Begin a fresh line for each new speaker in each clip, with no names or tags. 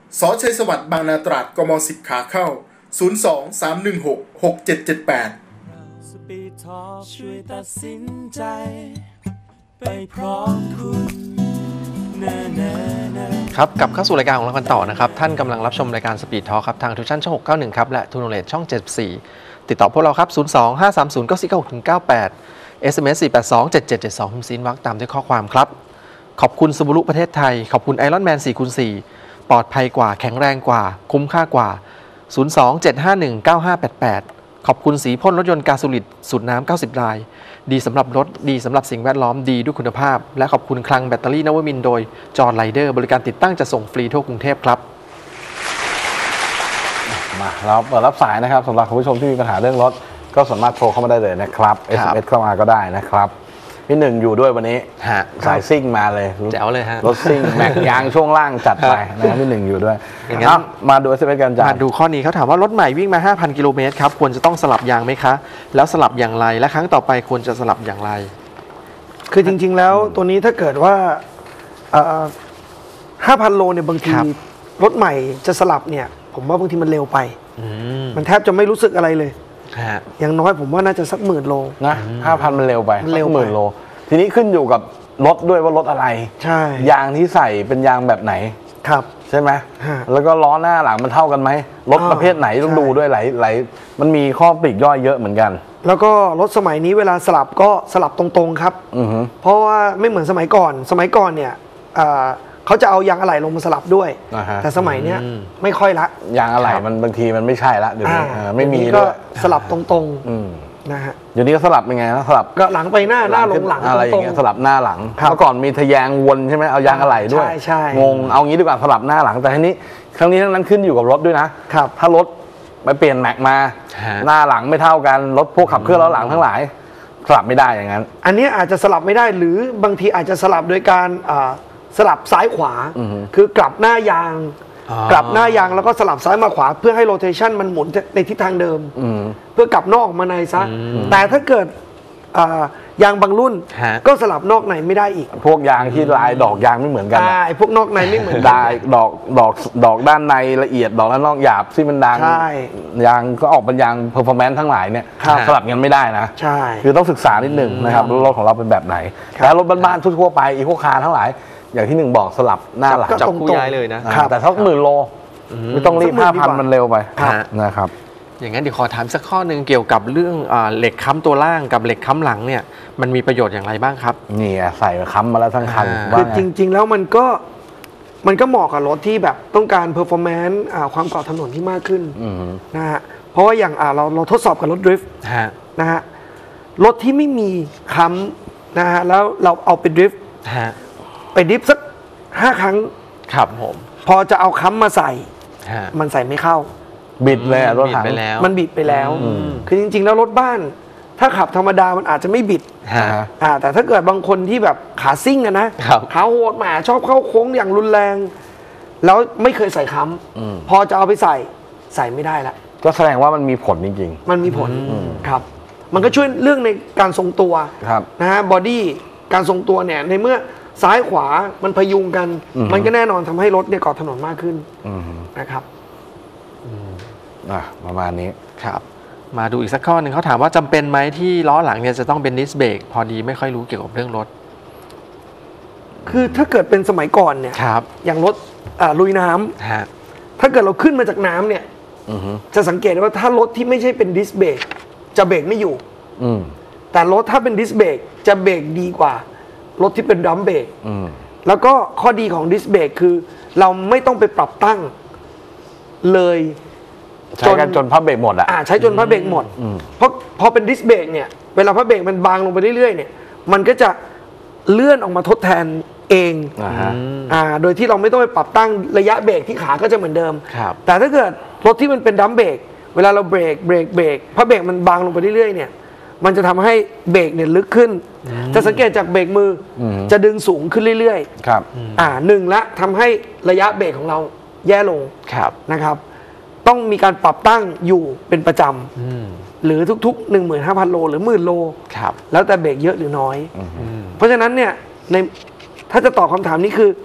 สชัยสวัสดิ์บางนาตราดกม10ขาเข้า02-316-6778
ช่วยตัดสินใจไปพร้อมคุณ
ครับกลับเข้าสู่รายการของเรากันต่อนะครับท่านกำลังรับชมรายการ Speed Talk ครับทางทูชั่นช่อง691ครับและทูโนเลตช่อง74ติดต่อพวกเราครับ02-530-9496-98 SMS 482-7772 พิมพ์ซีนวรรคตามด้วยข้อความครับขอบคุณซูบูรุประเทศไทยขอบคุณไอรอนแมน 4x4 ปลอดภัยกว่าแข็งแรงกว่าคุ้มค่ากว่า02-751-9588ขอบคุณสีพ่นรถยนต์กาซูลิดสูตรน้ำ90 รายดีสำหรับรถดีสำหรับสิ่งแวดล้อมดีด้วยคุณภาพและขอบคุณคลังแบตเตอรี่นวมินทร์โดยจอร์นไรเดอร์บริการติดตั้งจะส่งฟรีทั่วกรุงเทพครับ
มาเราเปิดรับสายนะครับสำหรับคุณผู้ชมที่มีปัญหาเรื่องรถก็สามารถโทรเข้ามาได้เลยนะครับ SMS เข้ามาก็ได้นะครับพี่หนึ่งอยู่ด้วยวันนี้สายซิ่งมาเลย
แจ๋วเลยฮะ
รถซิ่งแม็กยางช่วงล่างจัดไปนะพี่หนึ่งอยู่ด้วยมาดู SMS กันจ้ะ
มาดูข้อนี้เขาถามว่ารถใหม่วิ่งมา 5,000 กิโลเมตรครับควรจะต้องสลับยางไหมคะแล้วสลับอย่างไรและครั้งต่อไปควรจะสลับอย่างไร
คือจริงๆแล้วตัวนี้ถ้าเกิดว่า5,000 โลเนี่ยบางทีรถใหม่จะสลับเนี่ยผมว่าบางทีมันเร็วไปมันแทบจะไม่รู้สึกอะไรเลยอย่างน้อยผมว่าน่าจะสัก10,000 โล
นะ 5,000 มันเร็วไป10,000 โลทีนี้ขึ้นอยู่กับรถด้วยว่ารถอะไร
ใช่
ยางที่ใส่เป็นยางแบบไหน
ครับ
ใช่ไหมแล้วก็ล้อหน้าหลังมันเท่ากันไหมรถประเภทไหนต้องดูด้วยหลายมันมีข้อปลีกย่อยเยอะเหมือนกัน
แล้วก็รถสมัยนี้เวลาสลับก็สลับตรงๆครับเพราะว่าไม่เหมือนสมัยก่อนเนี่ยเขาจะเอายางอะไหล่ลงมาสลับด้วยแต่สมัยเนี้ยไม่ค่อยละ
ยางอะไหล่มันบางทีมันไม่ใช่ละเดี๋ยวนี้ไม่มี
ก็สลับตรงๆนะฮะ
เดี๋ยวนี้ก็สลับเป็นไงนะสลับ
ก็หลังไปหน้าลงหลัง
อะไรอย่างเงี้ยสลับหน้าหลังเมื่อก่อนมีทะแยงวนใช่ไหมเอายางอะไหล่ด้วยงงเอางี้ดีกว่าสลับหน้าหลังแต่ทีนี้ครั้งนี้ทั้งนั้นขึ้นอยู่กับรถด้วยนะถ้ารถไปเปลี่ยนแม็กมาหน้าหลังไม่เท่ากันรถพวกขับเคลื่อนล้อหลังทั้งหลายสลับไม่ได้อย่างนั้น
อันนี้อาจจะสลับไม่ได้หรือบางทีอาจจะสลับโดยการสลับซ้ายขวาคือกลับหน้ายางแล้วก็สลับซ้ายมาขวาเพื่อให้โรเทชันมันหมุนในทิศทางเดิมเพื่อกลับนอกมาในซะแต่ถ้าเกิดยางบางรุ่นก็สลับนอกในไม่ได้อีก
พวกยางที่ลายดอกยางไม่เหมือนกัน
พวกนอกในไม่เหมือน
กันดอกด้านในละเอียดดอกด้านนอกหยาบที่มันดังยางก็ออกเป็นยางเพอร์ฟอร์แมนซ์ทั้งหลายเนี่ยสลับกันไม่ได้นะคือต้องศึกษานิดหนึ่งนะครับรถของเราเป็นแบบไหนแต่รถบ้านๆทั่วไปอีโคคาร์ทั้งหลายอย่างที่หนึ่งบอกสลับหน้าหลัง
จับคู่ย้ายเลยนะ
แต่สัก10,000 โลไม่ต้องรีบ 5,000 มันเร็วไปนะครับ
อย่างนั้นเดี๋ยวขอถามสักข้อหนึ่งเกี่ยวกับเรื่องเหล็กค้ำตัวล่างกับเหล็กค้ำหลังเนี่ยมันมีประโยชน์อย่างไรบ้างครับ
นี่ใส่ค้ำมาแล้วทั้งคัน
คือจริงๆแล้วมันก็เหมาะกับรถที่แบบต้องการเพอร์ฟอร์แมนซ์ความเกาะถนนที่มากขึ้นนะฮะเพราะว่าอย่างเราทดสอบกับรถดริฟต์นะฮะรถที่ไม่มีค้ำนะฮะแล้วเราเอาไปดริฟต์สัก5 ครั้ง
ครับผม
พอจะเอาค้ำมาใส่มันใส่ไม่เข้า
บิดเลยรถถัง
มันบิดไปแล้วคือจริงๆแล้วรถบ้านถ้าขับธรรมดามันอาจจะไม่บิดแต่ถ้าเกิดบางคนที่แบบขาซิ่งนะขาโหดหมาชอบเข้าโค้งอย่างรุนแรงแล้วไม่เคยใส่ค้ำพอจะเอาไปใส่ไม่ได้ละ
ก็แสดงว่ามันมีผลจริง
ๆมันมีผลครับมันก็ช่วยเรื่องในการทรงตัวนะฮะบอดี้การทรงตัวเนี่ยในเมื่อซ้ายขวามันพยุงกันมันก็แน่นอนทำให้รถเนี่ยเกาะถนนมากขึ้นนะครับ
ประมาณนี้
ครับมาดูอีกสักข้อหนึ่งเขาถามว่าจำเป็นไหมที่ล้อหลังเนี่ยจะต้องเป็นดิสเบรกพอดีไม่ค่อยรู้เกี่ยวกับเรื่องรถ
คือถ้าเกิดเป็นสมัยก่อนเนี่ยอย่างรถลุยน้ำถ้าเกิดเราขึ้นมาจากน้ำเนี่ยจะสังเกตว่าถ้ารถที่ไม่ใช่เป็นดิสเบรกจะเบรกไม่อยู่แต่รถถ้าเป็นดิสเบรกจะเบรกดีกว่ารถที่เป็นดัมเบรกแล้วก็ข้อดีของดิสเบรกคือเราไม่ต้องไปปรับตั้งเลย
ใช้กันจนพับเบรกหมด
ใช้จนพับเบรกหมดเพราะพอเป็นดิสเบรกเนี่ยเวลาพับเบรกมันบางลงไปเรื่อยๆเนี่ยมันก็จะเลื่อนออกมาทดแทนเองโดยที่เราไม่ต้องไปปรับตั้งระยะเบรกที่ขาก็จะเหมือนเดิมแต่ถ้าเกิดรถที่มันเป็นดัมเบรกเวลาเราเบรกพับเบรกมันบางลงไปเรื่อยๆเนี่ยมันจะทำให้เบรกเนี่ยลึกขึ้นจะสังเกตจากเบรกมือจะดึงสูงขึ้นเรื่อย
ๆครับ
หนึ่งละทำให้ระยะเบรกของเราแย่ลงนะครับต้องมีการปรับตั้งอยู่เป็นประจำหรือทุกๆ 15,000 โลหรือ10,000 โลแล้วแต่เบรกเยอะหรือน้อยเพราะฉะนั้นเนี่ยถ้าจะตอบคำถามนี้คือ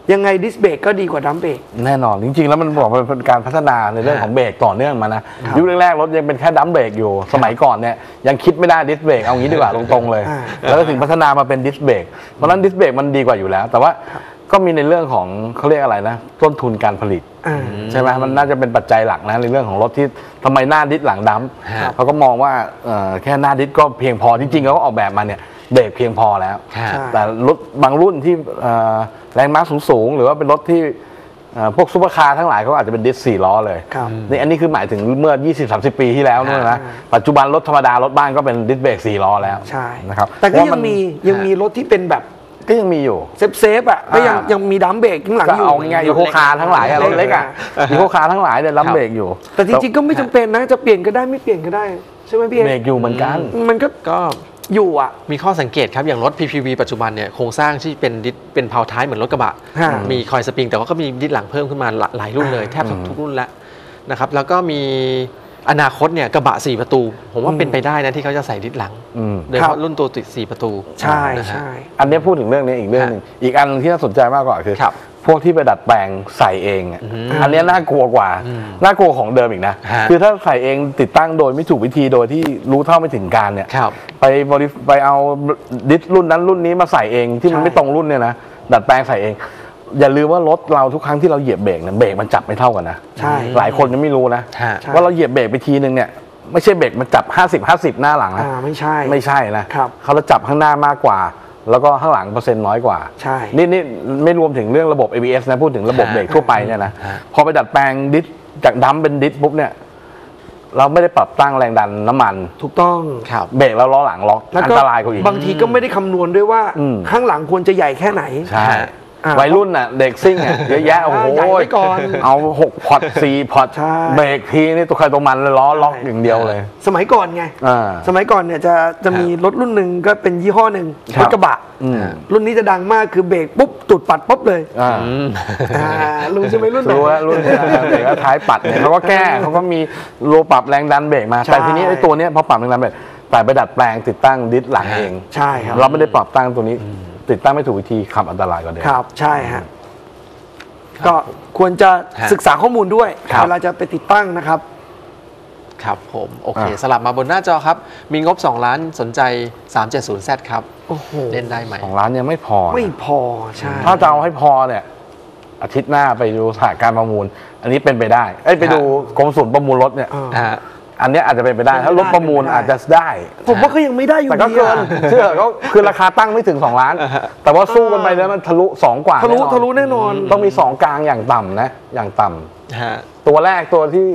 ยังไงดิสเบรกก็ดีกว่าดัมเบรก
แน่นอนจริงๆแล้วมันบอกว่าเป็นการพัฒนาในเรื่องของเบรกต่อเนื่องมานะยุคแรกๆรถยังเป็นแค่ดัมเบรกอยู่สมัยก่อนเนี่ยยังคิดไม่ได้ดิสเบรกเอางี้ดีกว่าตรงๆเลยแล้วก็ถึงพัฒนามาเป็นดิสเบรกเพราะฉะนั้นดิสเบรกมันดีกว่าอยู่แล้วแต่ว่าก็มีในเรื่องของเขาเรียกอะไรนะต้นทุนการผลิตใช่ไหมมันน่าจะเป็นปัจจัยหลักนะในเรื่องของรถที่ทำไมหน้าดิสหลังดัมเขาก็มองว่าแค่หน้าดิสก็เพียงพอจริงๆเขาก็ออกแบบมาเนี่ยเบรกเพียงพอแล้วแต่รถบางรุ่นที่แรงม้าสูงๆหรือว่าเป็นรถที่พวกซุปเปอร์คาร์ทั้งหลายเขาอาจจะเป็นดิส4 ล้อเลยนี่อันนี้คือหมายถึงเมื่อ 20-30 ปีที่แล้วนู่นนะปัจจุบันรถธรรมดารถบ้านก็เป็นดิสเบรก4 ล้อแล้ว
ใช่
นะครับ
แต่ก็ยังมีรถที่เป็นแบบ
ก็ยังมีอยู่
เซฟอ่ะก็ยังมีดัมเบรกข้างหลังอยู่
เอาง่ายๆอีโคคาร์ทั้งหลายรถเล็กอ่ะอีโคคาร์ทั้งหลายเนี่ยดัมเบรกอยู่
แต่จริงๆก็ไม่จำเป็นนะจะเปลี่ยนก็ได้ไม่เปลี่ยนก็ได้ใช่ไหมพี่
เบรกอยู่เหมือนกัน
มันก็อยู่อ่ะ
มีข้อสังเกตครับอย่างรถ PPV ปัจจุบันเนี่ยโครงสร้างที่เป็นดิสเป็นเพลาท้ายเหมือนรถกระบะมีคอยสปริงแต่ว่าก็มีดิสหลังเพิ่มขึ้นมาหลายรุ่นเลยแทบทุกรุ่นแล้วนะครับแล้วก็มีอนาคตเนี่ยกระบะ4 ประตูผมว่าเป็นไปได้นะที่เขาจะใส่ดิสหลังโดยเฉพาะรุ่นตัวติด4 ประตู
ใช่
อันนี้พูดถึงเรื่องนี้อีกเรื่องนึงอีกอันที่น่าสนใจมากกว่าคือพวกที่ไปดัดแปลงใส่เองอันนี้น่ากลัวกว่าน่ากลัวของเดิมอีกนะคือถ้าใส่เองติดตั้งโดยไม่ถูกวิธีโดยที่รู้เท่าไม่ถึงการเนี่ยไปเอาดิสรุ่นนั้นรุ่นนี้มาใส่เองที่มันไม่ตรงรุ่นเนี่ยนะดัดแปลงใส่เองอย่าลืมว่ารถเราทุกครั้งที่เราเหยียบเบรกเนี่ยเบรกมันจับไม่เท่ากันนะ
ใช่
หลายคนยังไม่รู้นะว่าเราเหยียบเบรกไปทีนึงเนี่ยไม่ใช่เบรกมันจับ50-50หน้าหลังนะ
ไม่ใช่
นะเขาจะจับข้างหน้ามากกว่าแล้วก็ข้างหลังเปอร์เซ็นต์น้อยกว่า
ใช่
นี่ไม่รวมถึงเรื่องระบบ ABS นะพูดถึงระบบเบรกทั่วไปเนี่ยนะพอไปดัดแปลงดิสจากดัมเป็นดิสปุ๊บเนี่ยเราไม่ได้ปรับตั้งแรงดันน้ำมัน
ถูกต้อง
เบรกแล้วล้อหลังล็อกอันตรายกว่าอีก
บางทีก็ไม่ได้คำนวณด้วยว่าข้างหลังควรจะใหญ่แค่ไหน
ใช่วัยรุ่นน่ะเด็กซิ่งอ่ะเยอะแยะโอ้โหเอา6 พอร์ต 4 พอร์ตเบรกทีนี่ตัวใครตัวมันเลยล้อล็อกอย่างเดียวเลย
สมัยก่อนไงสมัยก่อนเนี่ยจะมีรถรุ่นหนึ่งก็เป็นยี่ห้อหนึ่งรถกระบะรุ่นนี้จะดังมากคือเบรกปุ๊บตุดปัดปุ๊บเลยลุงใช่ไหมรุ่นไหน
รุ่นเบรกท้ายปัดเนี่ยเขาก็แก้เขาก็มีโลปรับแรงดันเบรกมาแต่ทีนี้ไอ้ตัวเนี้ยพอปรับแรงดันเบรกแต่ไปดัดแปลงติดตั้งดิสหลังเอง
ใช่ครับ
เราไม่ได้ปรับตั้งตัวนี้ติดตั้งไม่ถูกวิธีขับอันตรายกว่าเดิม
ครับใช่ฮะก็ควรจะศึกษาข้อมูลด้วยเวลาจะไปติดตั้งนะครับ
ครับผมโอเคสลับมาบนหน้าจอครับมีงบ2 ล้านสนใจ 370Z ครับ
โอ้โห
เล่นได้ไหม
2 ล้านยังไม่พอ
ใช่
ถ้าจะเอาให้พอเนี่ยอาทิตย์หน้าไปดูสถานการประมูลอันนี้เป็นไปได้ไปดูกรมศุลประมูลรถเนี่ยอันนี้อาจจะเป็นไปได้ถ้ารถประมูลอาจจะได้
ผมว่าก็ยังไม่ได้อยู่
แต่ก็เกินเชื่อก็คือราคาตั้งไม่ถึง2 ล้านแต่ว่าสู้กันไปแล้วมันทะลุ2 กว่า
ทะลุแน่นอน
ต้องมี2 กลางอย่างต่ำนะอย่างต่ำตัวแรกตัวที่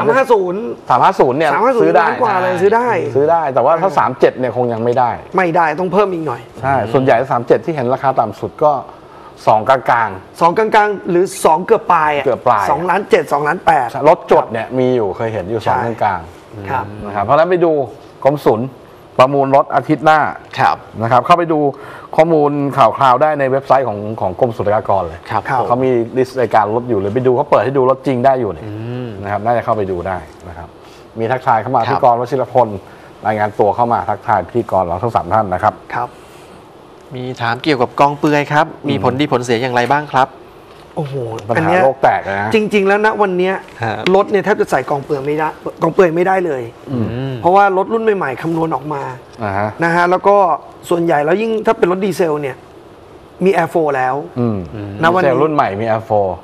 350เนี่ยซื้อได้
กว่าเลยซื้อ
ได้แต่ว่าถ้า37เนี่ยคงยังไม่ได้
ต้องเพิ่มอีกหน่อย
ใช่ส่วนใหญ่37ที่เห็นราคาต่ำสุดก็2 กลาง
หรือ2เกือบปลาย2 ล้าน 7 2 ล้าน 8
รถจดเนี่ยมีอยู่เคยเห็นอยู่2 กลางนะครับเพราะฉะนั้นไปดูกรมศุลประมูลรถอาทิตย์หน้านะครับเข้าไปดูข้อมูลข่าวคราวได้ในเว็บไซต์ของกรมศุลกากรเลยเขามีลิสต์รายการรถอยู่เลยไปดูเขาเปิดให้ดูรถจริงได้อยู่เนี่ยนะครับน่าจะเข้าไปดูได้นะครับมีทักทายเข้ามาพี่กรณ์วชิรพลรายงานตัวเข้ามาทักทายพี่กรณ์เราทั้ง3 ท่านนะครับ
มีถามเกี่ยวกับกองเปลือยครับมีผลดีผลเสียอย่างไรบ้างครับ
โอ้โห
ปัญหาโลกแตกนะ
จริงๆแล้วณวันนี้รถเนี่ยแทบจะใส่กองเปลือยไม่ได้เลยเพราะว่ารถรุ่นใหม่ๆคำนวณออกมานะฮะแล้วก็ส่วนใหญ่แล้วยิ่งถ้าเป็นรถดีเซลเนี่ยมี Air 4 แล้ว
ณวันนี้รุ่นใหม่มี Air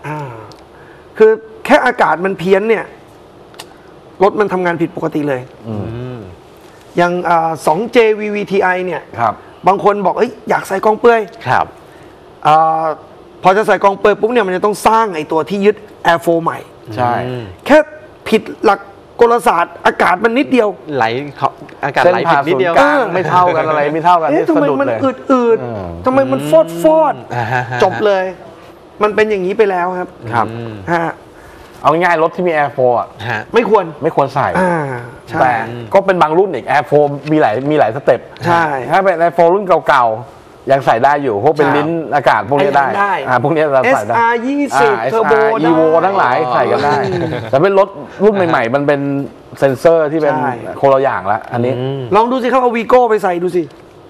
4คือแค่อากาศมันเพี้ยนเนี่ยรถมันทำงานผิดปกติเลยอย่าง2J VVTi เนี่ยบางคนบอกอยากใส่กองเปลือยพอจะใส่กองเปลือยปุ๊บเนี่ยมันจะต้องสร้างไอ้ตัวที่ยึด Air 4 ใหม่
ใช่
แค่ผิดหลักกลศาสตร์อากาศมันนิดเดียว
ไหลอากาศไหลผิดนิดเดียว
ไม่เท่ากันอะไรไม่เท่ากัน
ทำไมมันอืดทำไมมันฟอดจบเลยมันเป็นอย่างนี้ไปแล้วครับ
เอาง่ายๆรถที่มี Air 4
ไม่
ควรใส่แต่ก็เป็นบางรุ่นอีก Air 4มีหลายสเต็ป
ใช่
ถ้าเป็น Air 4รุ่นเก่าๆยังใส่ได้อยู่พวกเป็นลิ้นอากาศพวกนี้ได้พวกนี้เราใส่ได้
SR20 เทอร์โบ
Evo ทั้งหลายใส่กันได้แต่เป็นรถรุ่นใหม่ๆมันเป็นเซ็นเซอร์ที่เป็นคนละอย่างละอันนี้
ลองดูสิครับเอาวีโก้ไปใส่ดูสิ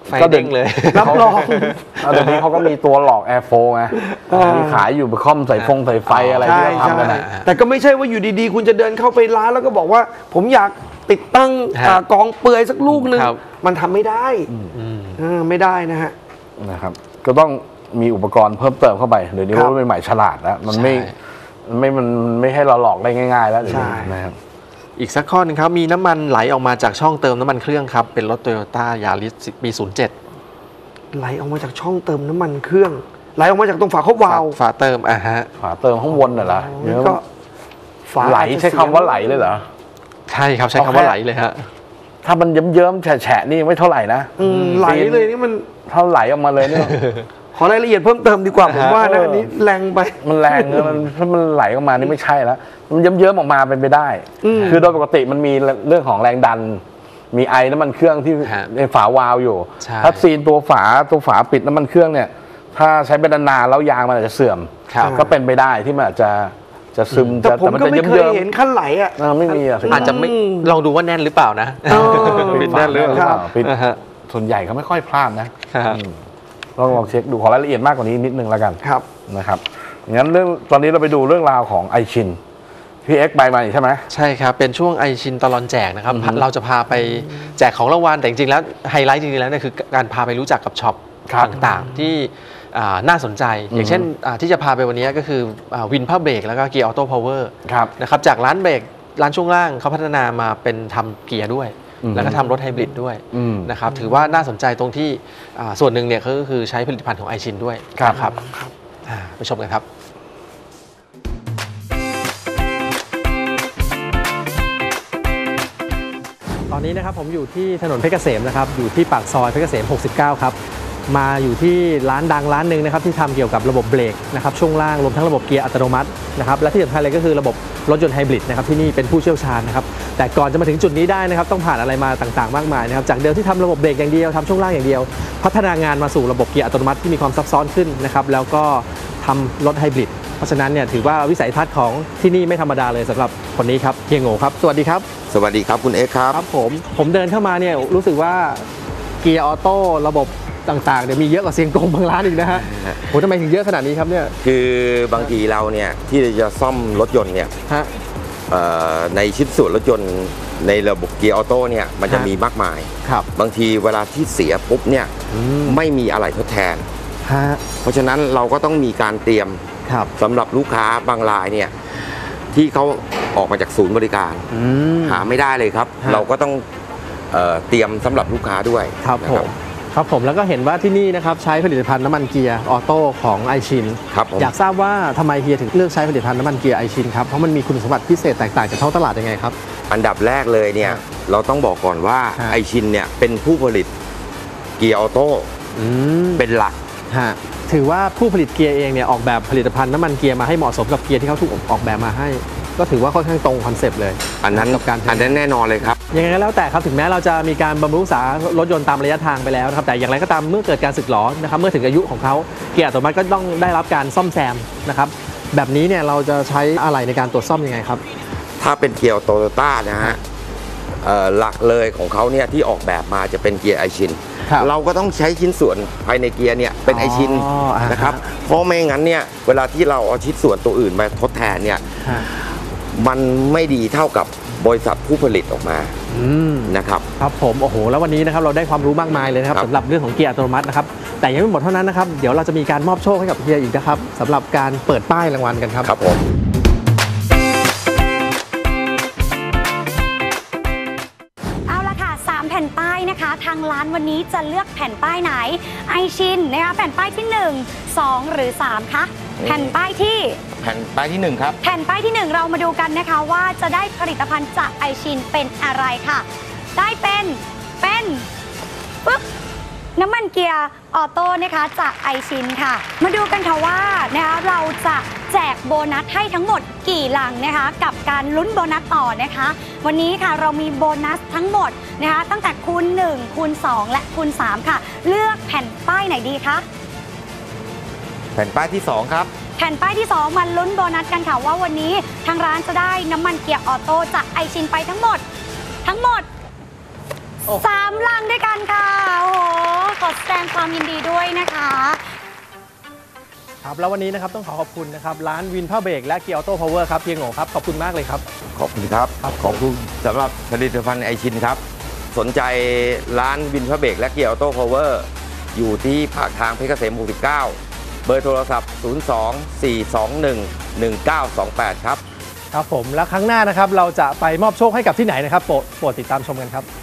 ก็เด้งเลย
รับรอง
เดี๋ยวนี้เขาก็มีตัวหลอกแอร์โฟไงมีขายอยู่ไปค่อมใส่ไฟอะไรที่เขาทำกัน
แต่ก็ไม่ใช่ว่าอยู่ดีๆคุณจะเดินเข้าไปร้านแล้วก็บอกว่าผมอยากติดตั้งกองเปลือยสักลูกนึงมันทำไม่ได้ไม่ได้
นะครับก็ต้องมีอุปกรณ์เพิ่มเติมเข้าไปเดี๋ยวนี้รถใหม่ๆฉลาดแล้วมันไม่ให้เราหลอกได้ง่ายๆแล้วเดี๋ยวนี้นะครับ
อีกสักข้อนึงครับมีน้ำมันไหลออกมาจากช่องเติมน้ำมันเครื่องครับเป็นรถโตโยต้ายาริสปี07
ไหลออกมาจากช่องเติมน้ำมันเครื่องไหลออกมาจากตรงฝาครอบวาล์ว
ฝาเติม
ฝาเติมข้างบนน่ะเหรอก็ไหลใช้คำว่าไหลเลยเหรอ
ใช่ครับใช้คำว่าไหลเลยฮะ
ถ้ามันเยิ้มๆแฉะนี่ไม่เท่าไหร่นะ
ไหลเลยนี่มัน
เท่าไหลออกมาเลยเนี่ย
ขอรายละเอียดเพิ่มเติมดีกว่าผมว่านะอันนี้แรงไป
มันแรงถ้ามันไหลออกมานี่ไม่ใช่แล้วมันเยิ้มๆออกมาเป็นไปได้คือโดยปกติมันมีเรื่องของแรงดันมีไอน้ำมันเครื่องที่ในฝาวาล์วอยู่ถ้าซีนตัวฝาปิดน้ำมันเครื่องเนี่ยถ้าใช้ไปนานๆแล้วยางมันอาจจะเสื่อมก็เป็นไปได้ที่มันอาจจะซึม
แต่ผมก็ไม่เคยเห็นขั้นไหล
ไม่มี
อาจจะไม่ลองดูว่าแน่นหรือเปล่านะ
ปิดแน่นหรือเปล่าปิดส่วนใหญ่เขาไม่ค่อยพลาดนะลองเช็คดูขอรายละเอียดมากกว่านี้นิดนึงแล้วกันนะครับงั้นตอนนี้เราไปดูเรื่องราวของไอชินพี่เอ็กซ์ไปมาใช่ไหม
ใช่ครับเป็นช่วงไอชินตลอนแจกนะครับเราจะพาไปแจกของรางวัลแต่จริงๆแล้วไฮไลท์จริงๆแล้วเนี่ยคือการพาไปรู้จักกับช็อปต่างๆที่น่าสนใจอย่างเช่นที่จะพาไปวันนี้ก็คือวินผ้าเบรกแล้วก็เกียร์ออโต้พาวเวอร์นะครับจากร้านเบรกร้านช่วงล่างเขาพัฒนามาเป็นทำเกียร์ด้วยแล้วก็ทำรถไฮบริดด้วยนะครับถือว่าน่าสนใจตรงที่ส่วนหนึ่งเนี่ยก็คือใช้ผลิตภัณฑ์ของไอชินด้วยนะครับไปชมกันครับตอนนี้นะครับผมอยู่ที่ถนนเพชรเกษมนะครับอยู่ที่ปากซอยเพชรเกษม69ครับมาอยู่ที่ร้านดังร้านหนึ่งนะครับที่ทำเกี่ยวกับระบบเบรกนะครับช่วงล่างรวมทั้งระบบเกียร์อัตโนมัตินะครับและที่สำคัญเลยก็คือระบบรถยนต์ไฮบริดนะครับที่นี่เป็นผู้เชี่ยวชาญนะครับแต่ก่อนจะมาถึงจุดนี้ได้นะครับต้องผ่านอะไรมาต่างๆมากมายนะครับจากเดิมที่ทำระบบเบรกอย่างเดียวทำช่วงล่างอย่างเดียวพัฒนางานมาสู่ระบบเกียร์อัตโนมัติที่มีความซับซ้อนขึ้นนะครับแล้วก็ทำรถไฮบริดเพราะฉะนั้นเนี่ยถือว่าวิสัยทัศน์ของที่นี่ไม่ธรรมดาเลยสำหรับคนนี้ครับเฮียโง่ครับสวัสดีครับ
สวัสดีครับคุณเอ็กซ์ครับ
ครับผมเดินเข้ามาเนี่ยรู้สึกว่าเกียร์ออโต้ระบบต่างๆเดี๋ยวมีเยอะกว่าเซียงกงบางร้านอีกนะฮะโหทำไมถึงเยอะขนาดนี้ครับเนี่ย
คือบางทีเราเนี่ยที่จะซ่อมรถยนต์เนี่ยในชิ้นส่วนรถยนต์ในระบบเกียร์ออโต้เนี่ยมันจะมีมากมายบางทีเวลาที่เสียปุ๊บเนี่ยไม่มีอะไรทดแทนเพราะฉะนั้นเราก็ต้องมีการเตรียมสำหรับลูกค้าบางรายเนี่ยที่เขาออกมาจากศูนย์บริการหาไม่ได้เลยครับเราก็ต้องเตรียมสำหรับลูกค้าด้วย
ครับผมแล้วก็เห็นว่าที่นี่นะครับใช้ผลิตภัณฑ์น้ำมันเกียร์ออโต้ของไอชินอยากทราบว่าทำไมเฮียถึงเลือกใช้ผลิตภัณฑ์น้ำมันเกียร์ไอชินครับเพราะมันมีคุณสมบัติพิเศษแตกต่างจากท้องตลาดยังไงครับ
อันดับแรกเลยเนี่ยเราต้องบอกก่อนว่าไอชินเนี่ยเป็นผู้ผลิตเกียร์ออโต้เป็นหลัก
ถือว่าผู้ผลิตเกียร์เองเนี่ยออกแบบผลิตภัณฑ์น้ำมันเกียร์มาให้เหมาะสมกับเกียร์ที่เขาถูกออกแบบมาให้ก็ถือว่าค่อนข้างตรงคอนเซปต์เลย
อันนั้นแน่นอนเลยครับ
ยังไงก็แล้วแต่ครับถึงแม้เราจะมีการบำรุงรักษารถยนต์ตามระยะทางไปแล้วนะครับแต่อย่างไรก็ตามเมื่อเกิดการสึกหรอนะครับเมื่อถึงอายุของเขาเกียร์อัตโนมัติก็ต้องได้รับการซ่อมแซมนะครับแบบนี้เนี่ยเราจะใช้อะไรในการตรวจซ่อมยังไงครับ
ถ้าเป็นเกียร์โตโยต้านะฮะหลักเลยของเขาเนี่ยที่ออกแบบมาจะเป็นเกียร์ไอชินเราก็ต้องใช้ชิ้นส่วนภายในเกียร์เนี่ยเป็นไอชินนะครับเพราะไม่งั้นเนี่ยเวลาที่เราเอาชิ้นส่วนตัวอื่นมาทดแทนเนี่ยมันไม่ดีเท่ากับบริษัทผู้ผลิตออกมานะครับ
ครับผมโอ้โหแล้ววันนี้นะครับเราได้ความรู้มากมายเลยนะครับสำหรับเรื่องของเกียร์อัตโนมัตินะครับแต่ยังไม่หมดเท่านั้นนะครับเดี๋ยวเราจะมีการมอบโชคให้กับเฮียอีกนะครับสำหรับการเปิดป้ายรางวัลกันครับ
ครับผม
3 แผ่นป้ายนะคะทางร้านวันนี้จะเลือกแผ่นป้ายไหนไอชินนะคะแผ่นป้ายที่1 2หรือ3คะแผ่นป้ายที่
1ครับ
แผ่นป้ายที่1เรามาดูกันนะคะว่าจะได้ผลิตภัณฑ์จากไอชินเป็นอะไรค่ะได้เป็นปึ๊บน้ำมันเกียร์ออโต้นะคะจากไอชินค่ะมาดูกันค่ะว่านะคะเราจะแจกโบนัสให้ทั้งหมดกี่ลังนะคะกับการลุ้นโบนัสต่อนะคะวันนี้ค่ะเรามีโบนัสทั้งหมดนะคะตั้งแต่คูณ1คูณ2และคูณ3ค่ะเลือกแผ่นป้ายไหนดีคะ
แผ่นป้ายที่2ครับ
แผ่นป้ายที่2มาลุ้นโบนัสกันค่ะว่าวันนี้ทางร้านจะได้น้ำมันเกียร์ออโต้จากไอชินไปทั้งหมด 3 ลังด้วยกันค่ะโอ้โหขอแสดงความยินดีด้วยนะคะ
ครับแล้ววันนี้นะครับต้องขอบคุณนะครับร้านวินผ้าเบรกและเกียร์ออโต้พาวเวอร์ครับเฮียโง่ครับขอบคุณมากเลยครับ
ขอบคุณครับ ขอบคุณสำหรับผลิตภัณฑ์ไอชินครับ สนใจร้านวินพระเบรกและเกียร์ออโต้พาวเวอร์อยู่ที่ปากทางเพชรเกษม 69 เบอร์โทรศัพท์ 02-421-1928 ครับ
ครับผมและครั้งหน้านะครับเราจะไปมอบโชคให้กับที่ไหนนะครับโปรดติดตามชมกันครับ